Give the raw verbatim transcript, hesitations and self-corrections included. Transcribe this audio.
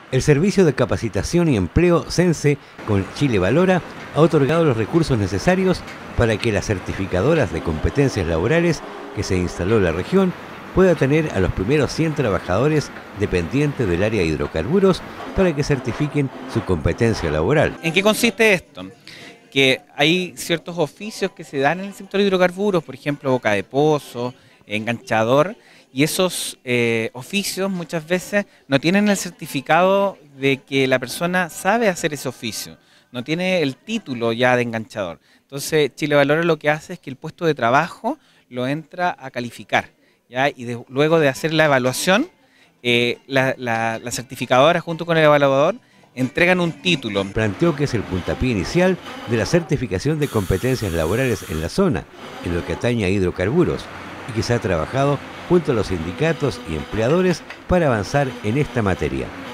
El Servicio de Capacitación y Empleo SENSE con Chile Valora ha otorgado los recursos necesarios para que las certificadoras de competencias laborales que se instaló en la región pueda tener a los primeros cien trabajadores dependientes del área de hidrocarburos para que certifiquen su competencia laboral. ¿En qué consiste esto? Que hay ciertos oficios que se dan en el sector de hidrocarburos, por ejemplo, boca de pozo, enganchador, y esos eh, oficios muchas veces no tienen el certificado de que la persona sabe hacer ese oficio, no tiene el título ya de enganchador. Entonces Chile Valora lo que hace es que el puesto de trabajo lo entra a calificar, ¿ya? Y de, luego de hacer la evaluación, eh, la, la, la certificadora junto con el evaluador entregan un título. Planteó que es el puntapié inicial de la certificación de competencias laborales en la zona, en lo que atañe a hidrocarburos, y que se ha trabajado junto a los sindicatos y empleadores para avanzar en esta materia.